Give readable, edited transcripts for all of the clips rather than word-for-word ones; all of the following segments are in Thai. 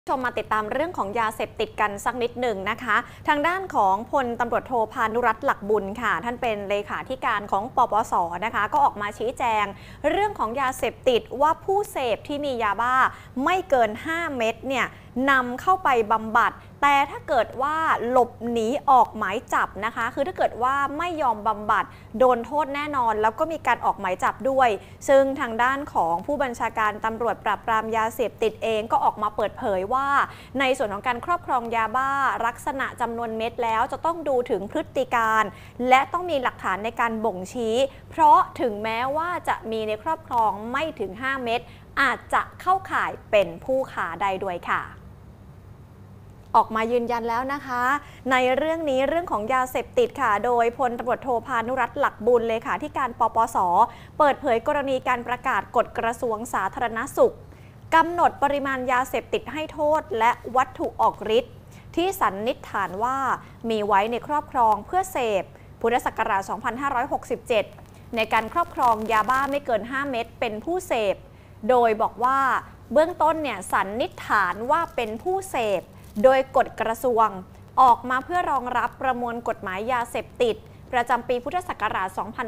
ชมมาติดตามเรื่องของยาเสพติดกันสักนิดหนึ่งนะคะทางด้านของพลตำรวจโทพานุรัตน์หลักบุญค่ะท่านเป็นเลขาธิการของปปส.นะคะก็ออกมาชี้แจงเรื่องของยาเสพติดว่าผู้เสพที่มียาบ้าไม่เกิน5เม็ดเนี่ยนำเข้าไปบำบัดแต่ถ้าเกิดว่าหลบหนีออกหมายจับนะคะคือถ้าเกิดว่าไม่ยอมบำบัดโดนโทษแน่นอนแล้วก็มีการออกหมายจับด้วยซึ่งทางด้านของผู้บัญชาการตำรวจปราบปรามยาเสพติดเองก็ออกมาเปิดเผยว่าในส่วนของการครอบครองยาบ้าลักษณะจำนวนเม็ดแล้วจะต้องดูถึงพฤติการและต้องมีหลักฐานในการบ่งชี้เพราะถึงแม้ว่าจะมีในครอบครองไม่ถึง5เม็ดอาจจะเข้าข่ายเป็นผู้ค้าได้ด้วยค่ะออกมายืนยันแล้วนะคะในเรื่องนี้เรื่องของยาเสพติดค่ะโดยพลตำรวจโทพานุรัตน์หลักบุญเลขาธิการปปส.เปิดเผยกรณีการประกาศกฎกระทรวงสาธารณสุขกำหนดปริมาณยาเสพติดให้โทษและวัตถุออกฤทธิ์ที่สันนิษฐานว่ามีไว้ในครอบครองเพื่อเสพพุทธศักราช 2567 ในการครอบครองยาบ้าไม่เกิน 5 เม็ดเป็นผู้เสพโดยบอกว่าเบื้องต้นเนี่ยสันนิษฐานว่าเป็นผู้เสพโดยกฎกระทรวงออกมาเพื่อรองรับประมวลกฎหมายยาเสพติดประจำปีพุทธศักราช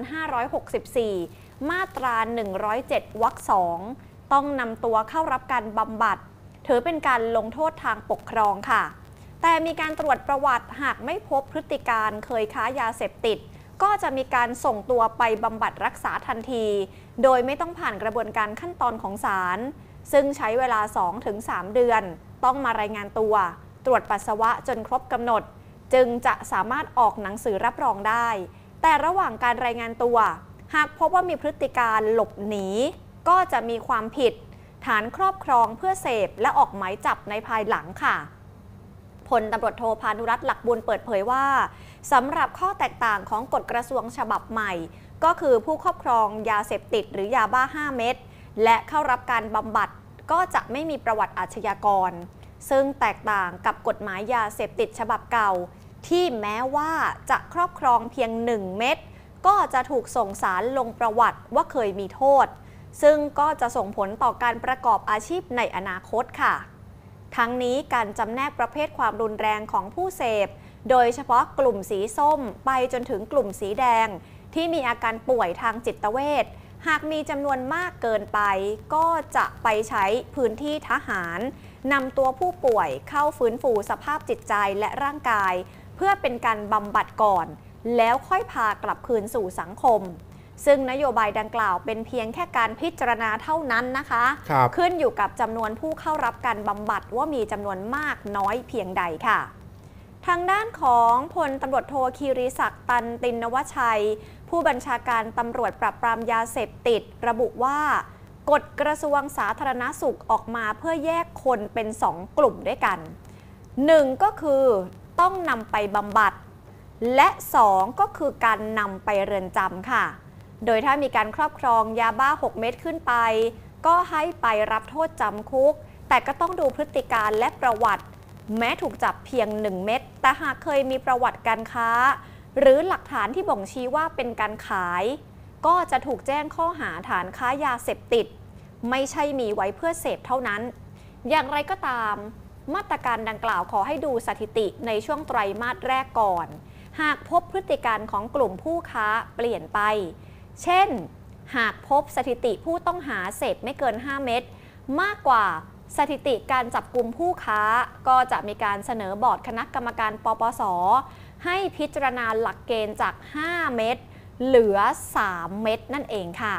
2564 มาตรา 107 วรรค 2 ต้องนำตัวเข้ารับการบำบัดถือเป็นการลงโทษทางปกครองค่ะแต่มีการตรวจประวัติหากไม่พบพฤติการเคยค้ายาเสพติดก็จะมีการส่งตัวไปบำบัดรักษาทันทีโดยไม่ต้องผ่านกระบวนการขั้นตอนของศาลซึ่งใช้เวลา 2-3 เดือนต้องมารายงานตัวตรวจปัสสาวะจนครบกำหนดจึงจะสามารถออกหนังสือรับรองได้แต่ระหว่างการรายงานตัวหากพบว่ามีพฤติการหลบหนีก็จะมีความผิดฐานครอบครองเพื่อเสพและออกหมายจับในภายหลังค่ะพลตำรวจโทพานุรัตน์หลักบุญเปิดเผยว่าสำหรับข้อแตกต่างของกฎกระทรวงฉบับใหม่ก็คือผู้ครอบครองยาเสพติดหรือยาบ้า 5 เม็ดและเข้ารับการบำบัดก็จะไม่มีประวัติอาชญากรซึ่งแตกต่างกับกฎหมายยาเสพติดฉบับเก่าที่แม้ว่าจะครอบครองเพียง1 เม็ดก็จะถูกส่งสารลงประวัติว่าเคยมีโทษซึ่งก็จะส่งผลต่อการประกอบอาชีพในอนาคตค่ะทั้งนี้การจำแนกประเภทความรุนแรงของผู้เสพโดยเฉพาะกลุ่มสีส้มไปจนถึงกลุ่มสีแดงที่มีอาการป่วยทางจิตเวชหากมีจำนวนมากเกินไปก็จะไปใช้พื้นที่ทหารนำตัวผู้ป่วยเข้าฟื้นฟูสภาพจิตใจและร่างกายเพื่อเป็นการบำบัดก่อนแล้วค่อยพากลับคืนสู่สังคมซึ่งนโยบายดังกล่าวเป็นเพียงแค่การพิจารณาเท่านั้นนะคะขึ้นอยู่กับจำนวนผู้เข้ารับการบำบัดว่ามีจำนวนมากน้อยเพียงใดค่ะทางด้านของพลตำรวจโทคีรีศักดิ์ตันตินวชัยผู้บัญชาการตำรวจปราบปรามยาเสพติดระบุว่ากฎกระทรวงสาธารณสุขออกมาเพื่อแยกคนเป็น2 กลุ่มด้วยกัน1ก็คือต้องนำไปบำบัดและ2ก็คือการนำไปเรือนจำค่ะโดยถ้ามีการครอบครองยาบ้า6 เม็ดขึ้นไปก็ให้ไปรับโทษจำคุกแต่ก็ต้องดูพฤติการและประวัติแม้ถูกจับเพียง1 เม็ดแต่หากเคยมีประวัติการค้าหรือหลักฐานที่บ่งชี้ว่าเป็นการขายก็จะถูกแจ้งข้อหาฐานค้ายาเสพติดไม่ใช่มีไว้เพื่อเสพเท่านั้นอย่างไรก็ตามมาตรการดังกล่าวขอให้ดูสถิติในช่วงไตรมาสแรกก่อนหากพบพฤติการของกลุ่มผู้ค้าเปลี่ยนไปเช่นหากพบสถิติผู้ต้องหาเสพไม่เกิน 5 เม็ดมากกว่าสถิติการจับกุมผู้ค้าก็จะมีการเสนอบอร์ดคณะกรรมการปปส.ให้พิจารณาหลักเกณฑ์จาก 5 เม็ดเหลือ 3 เม็ดนั่นเองค่ะ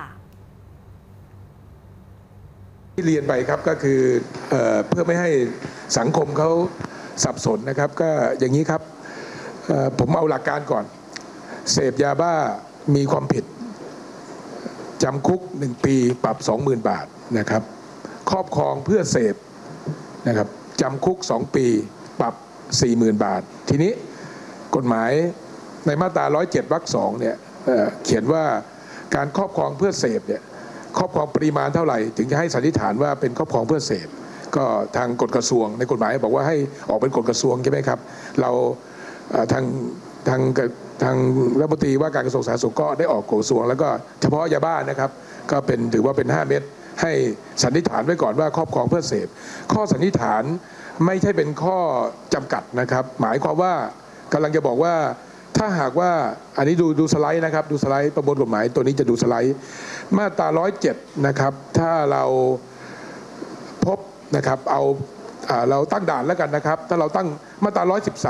ที่เรียนไปครับก็คือเพื่อไม่ให้สังคมเขาสับสนนะครับก็อย่างนี้ครับผมเอาหลักการก่อนเสพยาบ้ามีความผิดจำคุก1 ปีปรับ 20,000 บาทนะครับครอบครองเพื่อเสพนะครับจำคุก2 ปีปรับ 40,000 บาททีนี้กฎหมายในมาตรา 107 วรรค 2เนี่ยเขียนว่าการครอบครองเพื่อเสพเนี่ยครอบครองปริมาณเท่าไหร่ถึงจะให้สันนิษฐานว่าเป็นครอบครองเพื่อเสพก็ทางกฎกระทรวงในกฎหมายบอกว่าให้ออกเป็นกฎกระทรวงใช่ไหมครับเราทางรัฐมนตรีว่าการกระทรวงสาธารณสุขก็ได้ออกกฎกระทรวงแล้วก็เฉพาะยาบ้านะครับก็เป็นถือว่าเป็น5 เม็ดให้สันนิษฐานไว้ก่อนว่าครอบครองเพื่อเสพข้อสันนิษฐานไม่ใช่เป็นข้อจำกัดนะครับหมายความว่ากำลังจะบอกว่าถ้าหากว่าอันนี้ดูสไลด์นะครับดูสไลด์ประมวลกฎหมายตัวนี้จะดูสไลด์มาตรา107นะครับถ้าเราพบนะครับเราตั้งด่านแล้วกันนะครับถ้าเราตั้งมาตรา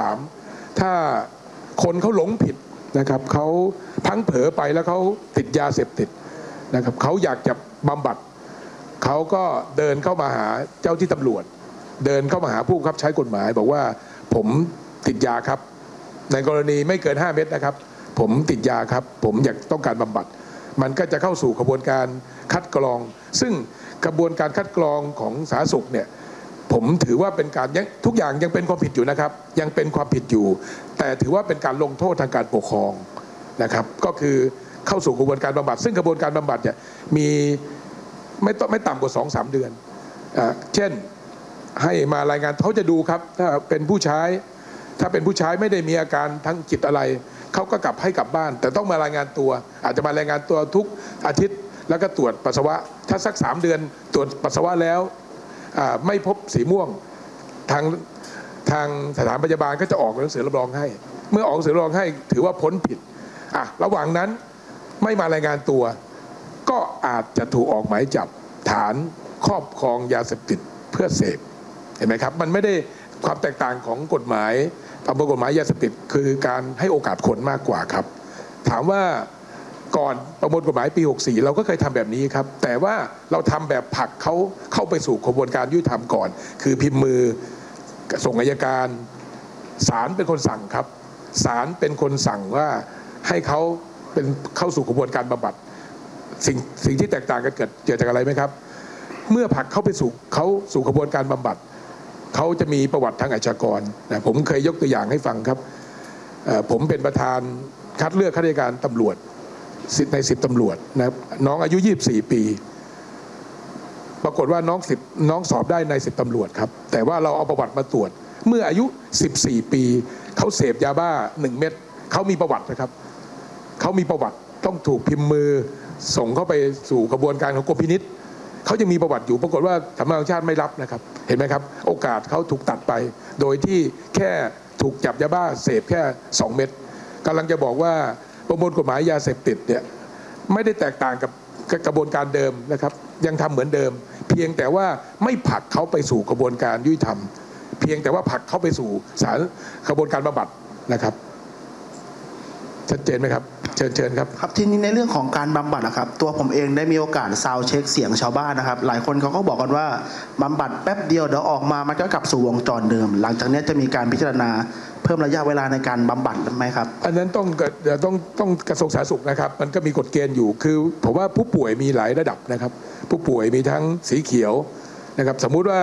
113ถ้าคนเขาหลงผิดนะครับเขาพลั้งเผลอไปแล้วเขาติดยาเสพติดนะครับเขาอยากจะบำบัดเขาก็เดินเข้ามาหาเจ้าที่ตำรวจเดินเข้ามาหาผู้บังคับใช้กฎหมายบอกว่าผมติดยาครับในกรณีไม่เกิน5 เม็ดนะครับผมติดยาครับผมอยากต้องการบำบัดมันก็จะเข้าสู่กระบวนการคัดกรองซึ่งกระบวนการคัดกรองของสาธารณสุขเนี่ยผมถือว่าเป็นการทุกอย่างยังเป็นความผิดอยู่นะครับยังเป็นความผิดอยู่แต่ถือว่าเป็นการลงโทษทางการปกครองนะครับก็คือเข้าสู่กระบวนการบำบัดซึ่งกระบวนการบำบัดเนี่ยมีไม่ต่ำกว่า 2-3 เดือนเช่นให้มารายงานเขาจะดูครับถ้าเป็นผู้ใช้ไม่ได้มีอาการทางจิตอะไรเขาก็ให้กลับบ้านแต่ต้องมารายงานตัวอาจจะมารายงานตัวทุกอาทิตย์แล้วก็ตรวจปัสสาวะถ้าสัก3 เดือนตรวจปัสสาวะแล้วไม่พบสีม่วงทางสถานพยาบาลก็จะออกหนังสือรับรองให้เมื่อออกหนังสือรับรองให้ถือว่าพ้นผิดระหว่างนั้นไม่มารายงานตัวก็อาจจะถูกออกหมายจับฐานครอบครองยาเสพติดเพื่อเสพเห็นไหมครับมันไม่ได้ความแตกต่างของกฎหมายประมวลกฎหมายยาเสพติดคือการให้โอกาสคนมากกว่าครับถามว่าก่อนประมวลกฎหมายปี64เราก็เคยทำแบบนี้ครับแต่ว่าเราทำแบบผลักเขาเข้าไปสู่กระบวนการยุติธรรมก่อนคือพิมพ์มือส่งอัยการศาลเป็นคนสั่งครับศาลเป็นคนสั่งว่าให้เขาเข้าสู่กระบวนการบำบัดสิ่งที่แตกต่างกันเกิดจากอะไรไหมครับเมื่อผลักเข้าไปสู่กระบวนการบำบัดเขาจะมีประวัติทางอาชญากรนะผมเคยยกตัวอย่างให้ฟังครับผมเป็นประธานคัดเลือกข้าราชการตำรวจใน10 ตำรวจนะครับน้องอายุ24 ปีปรากฏว่าน้องสอบได้ใน10 ตำรวจครับแต่ว่าเราเอาประวัติมาตรวจเมื่ออายุ14 ปีเขาเสพยาบ้า1 เม็ดเขามีประวัตินะครับเขามีประวัติต้องถูกพิมพ์มือส่งเข้าไปสู่กระบวนการของกรมพินิจเขายังมีประวัติอยู่ปรากฏว่าสำนักงานตำรวจแห่งชาติไม่รับนะครับเห็นไหมครับโอกาสเขาถูกตัดไปโดยที่แค่ถูกจับยาบ้าเสพแค่2 เม็ดกำลังจะบอกว่าประมวลกฎหมายยาเสพติดเนี่ยไม่ได้แตกต่างกับกระบวนการเดิมนะครับยังทำเหมือนเดิมเพียงแต่ว่าไม่ผลักเขาไปสู่กระบวนการยุติธรรมเพียงแต่ว่าผลักเขาไปสู่ศาลกระบวนการบำบัดนะครับชัดเจนไหมครับเชิญครับครับทีนี้ในเรื่องของการบำบัดนะครับตัวผมเองได้มีโอกาสซาวด์เช็คเสียงชาวบ้านนะครับหลายคนเขาก็บอกกันว่าบำบัดแป๊บเดียวเดี๋ยวออกมามันก็กลับสู่วงจรเดิมหลังจากนี้จะมีการพิจารณาเพิ่มระยะเวลาในการบำบัดไหมครับอันนั้นต้องกระทรวงสาธารณสุขนะครับมันก็มีกฎเกณฑ์อยู่คือผมว่าผู้ป่วยมีหลายระดับนะครับผู้ป่วยมีทั้งสีเขียวนะครับสมมุติว่า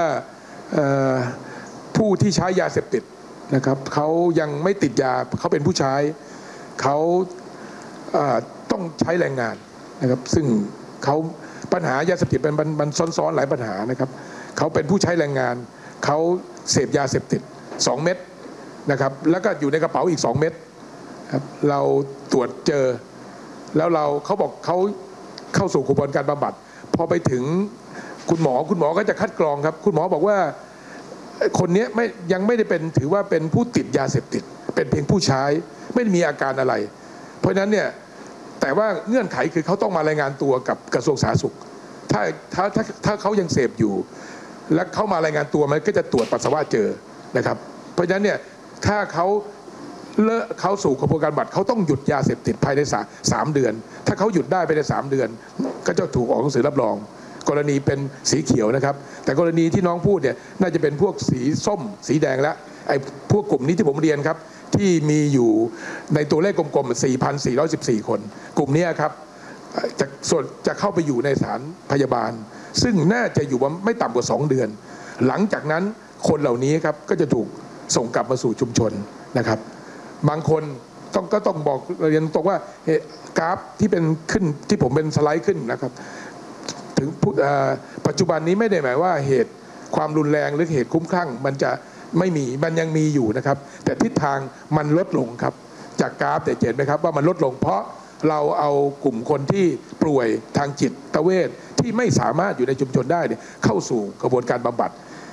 ผู้ที่ใช้ยาเสพติดนะครับเขายังไม่ติดยาเขาเป็นผู้ใช้เขาต้องใช้แรงงานนะครับซึ่งเขาปัญหายาเสพติดมันซ้อนๆหลายปัญหานะครับเขาเป็นผู้ใช้แรงงานเขาเสพยาเสพติด2 เม็ดนะครับแล้วก็อยู่ในกระเป๋าอีก2 เม็ดครับเราตรวจเจอแล้วเขาบอกเขาเข้าสู่กระบวนการบำบัดพอไปถึงคุณหมอก็จะคัดกรองครับคุณหมอบอกว่าคนนี้ยังไม่ได้ถือว่าเป็นผู้ติดยาเสพติดเป็นเพียงผู้ใช้ไม่ได้มีอาการอะไรเพราะฉะนั้นเนี่ยแต่ว่าเงื่อนไขคือเขาต้องมารายงานตัวกับกระทรวงสาธารณสุขถ้าเขายังเสพอยู่และเขามารายงานตัวมันก็จะตรวจปัสสาวะเจอนะครับเพราะฉะนั้นเนี่ยถ้าเขาสู่กระบวนการบำบัดเขาต้องหยุดยาเสพติดภายใน3 เดือนถ้าเขาหยุดได้ภายใน3 เดือนก็จะถูกออกหนังสือรับรองกรณีเป็นสีเขียวนะครับแต่กรณีที่น้องพูดเนี่ยน่าจะเป็นพวกสีส้มสีแดงและไอ้พวกกลุ่มนี้ที่ผมเรียนครับที่มีอยู่ในตัวเลขกลมๆ 4,414 คนกลุ่มนี้ครับจะเข้าไปอยู่ในสถานพยาบาลซึ่งน่าจะอยู่ไม่ต่ำกว่า2 เดือนหลังจากนั้นคนเหล่านี้ครับก็จะถูกส่งกลับมาสู่ชุมชนนะครับบางคนก็ต้องบอกเรียนตรงว่ากราฟที่เป็นขึ้นที่ผมเป็นสไลด์ขึ้นนะครับถึงปัจจุบันนี้ไม่ได้หมายว่าเหตุความรุนแรงหรือเหตุคุ้มคลั่งมันจะไม่มีมันยังมีอยู่นะครับแต่ทิศทางมันลดลงครับจากกราฟแต่เห็นไหมครับว่ามันลดลงเพราะเราเอากลุ่มคนที่ป่วยทางจิตเวชที่ไม่สามารถอยู่ในชุมชนได้เข้าสู่กระบวนการบำบัด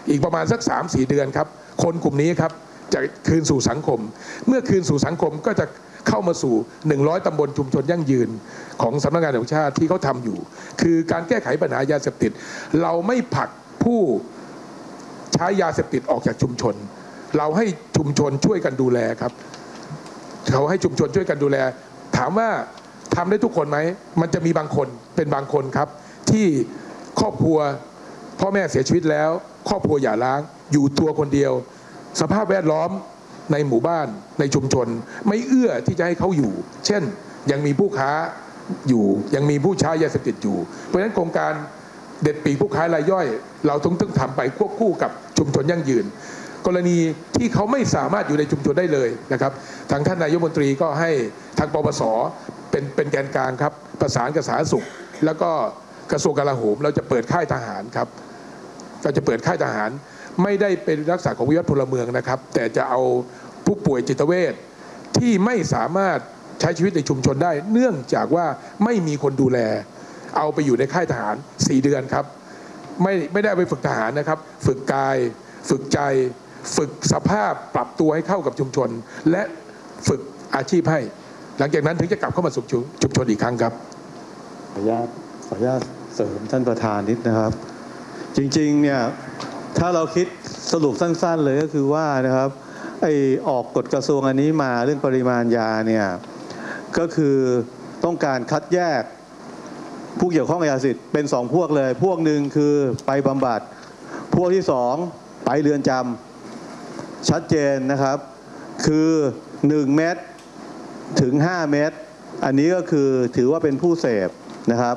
อีกประมาณสัก 3-4 เดือนครับคนกลุ่มนี้ครับจะคืนสู่สังคมเมื่อคืนสู่สังคมก็จะเข้ามาสู่100ตำบลชุมชนยั่งยืนของสำนักงานตำรวจแห่งชาติที่เขาทำอยู่คือการแก้ไขปัญหายาเสพติดเราไม่ผลักผู้ใช้ยาเสพติดออกจากชุมชนเราให้ชุมชนช่วยกันดูแลครับเขาให้ชุมชนช่วยกันดูแลถามว่าทำได้ทุกคนไหมมันจะมีบางคนเป็นบางคนครับที่ครอบครัวพ่อแม่เสียชีวิตแล้วครอบครัวหย่าร้างอยู่ตัวคนเดียวสภาพแวดล้อมในหมู่บ้านในชุมชนไม่เอื้อที่จะให้เขาอยู่เช่นยังมีผู้ค้าอยู่ยังมีผู้ใช้ยาเสพติดอยู่เพราะฉะนั้นโครงการเด็ดปีกผู้ค้ารายย่อยเราต้องทำไปควบคู่กับชุมชนยั่งยืนกรณีที่เขาไม่สามารถอยู่ในชุมชนได้เลยนะครับทางท่านนายกรัฐมนตรีก็ให้ทางปปสเป็นแกนกลางครับประสานกับสาธารณสุขแล้วก็กระทรวงกลาโหมเราจะเปิดค่ายทหารครับเราจะเปิดค่ายทหารไม่ได้เป็นลักษณะของวิวัฒน์พลเมืองนะครับแต่จะเอาผู้ป่วยจิตเวชที่ไม่สามารถใช้ชีวิตในชุมชนได้เนื่องจากว่าไม่มีคนดูแลเอาไปอยู่ในค่ายทหาร4 เดือนครับไม่ได้ไปฝึกทหารนะครับฝึกกายฝึกใจฝึกสภาพปรับตัวให้เข้ากับชุมชนและฝึกอาชีพให้หลังจากนั้นถึงจะกลับเข้ามาสู่ชุมชนอีกครั้งครับขออนุญาตเสริมท่านประธานนิดนะครับจริงๆเนี่ยถ้าเราคิดสรุปสั้นๆเลยก็คือว่านะครับออกกฎกระทรวงอันนี้มาเรื่องปริมาณยาเนี่ยก็คือต้องการคัดแยกผู้เกี่ยวข้องกับยาเสพติดเป็น2 พวกเลยพวกหนึ่งคือไปบำบัดพวกที่2ไปเรือนจำชัดเจนนะครับคือ1 เม็ดถึง5 เม็ดอันนี้ก็คือถือว่าเป็นผู้เสพนะครับ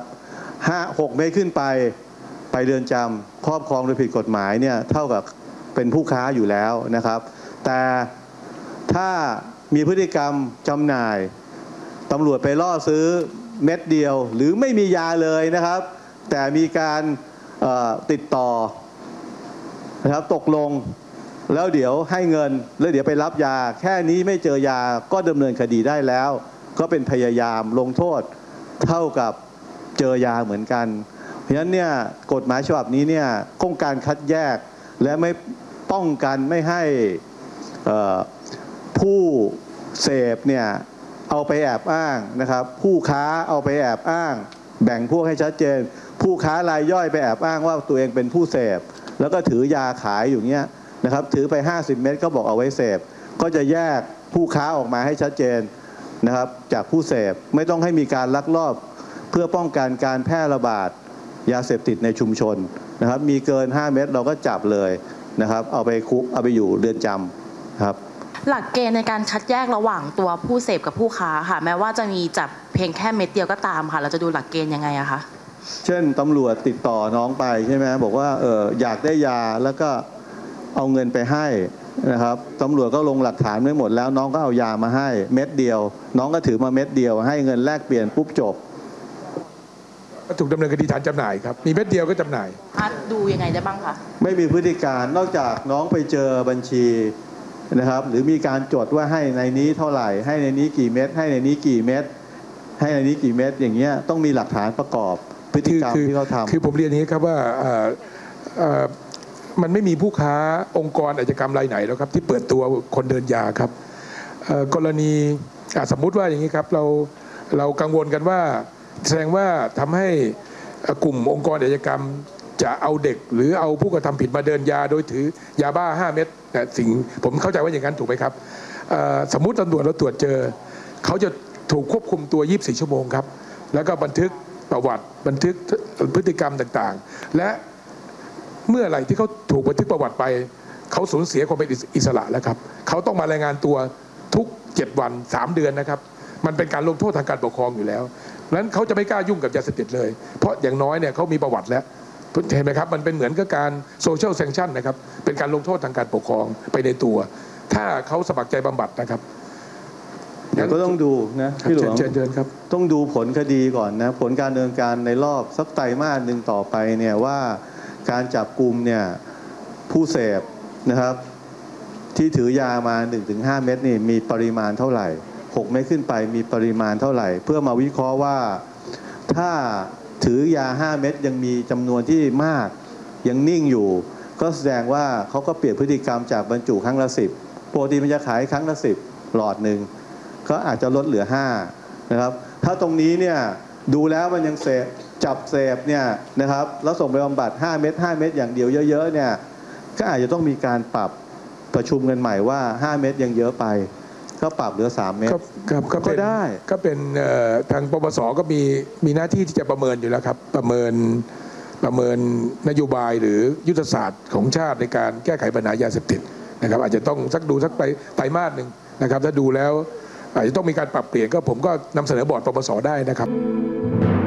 6 เม็ดขึ้นไปเรือนจำครอบครองโดยผิดกฎหมายเนี่ยเท่ากับเป็นผู้ค้าอยู่แล้วนะครับแต่ถ้ามีพฤติกรรมจำหน่ายตำรวจไปล่อซื้อเม็ดเดียวหรือไม่มียาเลยนะครับแต่มีการติดต่อนะครับตกลงแล้วเดี๋ยวให้เงินแล้วเดี๋ยวไปรับยาแค่นี้ไม่เจอยาก็ดำเนินคดีได้แล้วก็เป็นพยายามลงโทษเท่ากับเจอยาเหมือนกันเพราะฉะนั้นเนี่ยกฎหมายฉบับนี้เนี่ยต้องการคัดแยกและไม่ป้องกันไม่ให้ผู้เสพเนี่ยเอาไปแอบอ้างนะครับผู้ค้าเอาไปแอบอ้างแบ่งพวกให้ชัดเจนผู้ค้ารายย่อยไปแอบอ้างว่าตัวเองเป็นผู้เสพแล้วก็ถือยาขายอยู่เนี้ยนะครับถือไป50 เม็ดก็บอกเอาไว้เสพก็จะแยกผู้ค้าออกมาให้ชัดเจนนะครับจากผู้เสพไม่ต้องให้มีการลักลอบเพื่อป้องกันการแพร่ระบาดยาเสพติดในชุมชนนะครับมีเกิน5 เม็ดเราก็จับเลยนะครับเอาไปคุกเอาไปอยู่เรือนจำครับหลักเกณฑ์ในการคัดแยกระหว่างตัวผู้เสพกับผู้ค้าค่ะแม้ว่าจะมีจับเพียงแค่เม็ดเดียวก็ตามค่ะเราจะดูหลักเกณฑ์ยังไงอะคะเช่นตำรวจติดต่อน้องไปใช่ไหมบอกว่าอยากได้ยาแล้วก็เอาเงินไปให้นะครับตำรวจก็ลงหลักฐานไว้หมดแล้วน้องก็เอายามาให้เม็ดเดียวน้องก็ถือมาเม็ดเดียวให้เงินแลกเปลี่ยนปุ๊บจบก็ถูกดำเนินคดีฐานจำหน่ายครับมีเม็ดเดียวก็จำหน่ายดูยังไงได้บ้างคะไม่มีพฤติการนอกจากน้องไปเจอบัญชีนะครับหรือมีการจดว่าให้ในนี้เท่าไหร่ให้ในนี้กี่เม็ดให้ในนี้กี่เม็ดให้ในนี้กี่เม็ดอย่างเงี้ยต้องมีหลักฐานประกอบพฤติกรรมที่เขาทำคือผมเรียนนี้ครับว่ามันไม่มีผู้ค้าองค์กรอาชญากรรมรายไหนแล้วครับที่เปิดตัวคนเดินยาครับกรณีสมมุติว่าอย่างนี้ครับเรากังวลกันว่าแสดงว่าทำให้กลุ่มองค์กรอาชญากรรมจะเอาเด็กหรือเอาผู้กระทำผิดมาเดินยาโดยถือยาบ้า5 เม็ดสิ่งผมเข้าใจว่าอย่างนั้นถูกไหมครับสมมุติตำรวจเราตรวจเจอเขาจะถูกควบคุมตัว24 ชั่วโมงครับแล้วก็บันทึกประวัติบันทึกพฤติกรรมต่างๆและเมื่อไหร่ที่เขาถูกบันทึกประวัติไปเขาสูญเสียความเป็นอิสระแล้วครับเขาต้องมารายงานตัวทุก7 วัน 3 เดือนนะครับมันเป็นการลงโทษทางการปกครองอยู่แล้วนั้นเขาจะไม่กล้ายุ่งกับยาเสพติดเลยเพราะอย่างน้อยเนี่ยเขามีประวัติแล้วเห็นไหมครับมันเป็นเหมือนกับการโซเชียลแซงชั่นนะครับเป็นการลงโทษทางการปกครองไปในตัวถ้าเขาสมัครใจบำบัดนะครับก็ต้องดูนะพี่หลวงเชิญครับต้องดูผลคดีก่อนนะผลการดำเนินการในรอบสักไตรมาสหนึ่งต่อไปเนี่ยว่าการจับกุมเนี่ยผู้เสพนะครับที่ถือยามา 1-5 เม็ดนี่มีปริมาณเท่าไหร่6 เม็ดขึ้นไปมีปริมาณเท่าไหร่เพื่อมาวิเคราะห์ว่าถ้าถือยา5 เม็ดยังมีจำนวนที่มากยังนิ่งอยู่ก็แสดงว่าเขาก็เปลี่ยนพฤติกรรมจากบรรจุครั้งละ10ปกติมันจะขายครั้งละ10หลอดหนึ่งก็อาจจะลดเหลือ5นะครับถ้าตรงนี้เนี่ยดูแล้วมันยังจับเสพเนี่ยนะครับแล้วส่งไปบำบัด5 เม็ดอย่างเดียวเยอะๆเนี่ยก็อาจจะต้องมีการปรับประชุมกันใหม่ว่า5 เม็ดยังเยอะไปก็ปรับเหลือ3 เม็ดก็ได้ก็เป็นทางปปสก็มีหน้าที่ที่จะประเมินอยู่แล้วครับประเมินนโยบายหรือยุทธศาสตร์ของชาติในการแก้ไขปัญหายาเสพติดนะครับอาจจะต้องดูสักไตรมาสหนึ่งนะครับถ้าดูแล้วอาจจะต้องมีการปรับเปลี่ยนก็ผมก็นำเสนอบอร์ดปปสได้นะครับ